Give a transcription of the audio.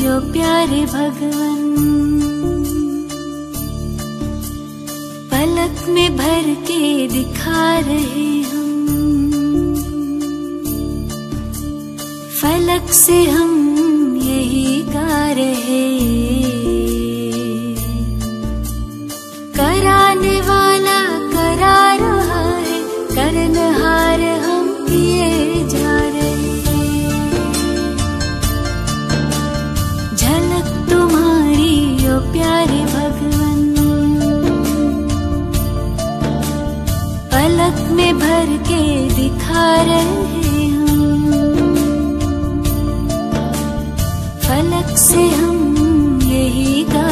ओ प्यारे भगवन, पलक में भर के दिखा रहे हम, फलक से हम यही गा रहे। कराने वाला करा रहा है, करनहार हम किए जा रहे। झलक तुम्हारी ओ प्यारे भगवन, पलक में भर के दिखा रहे हम, फलक से हम यही गा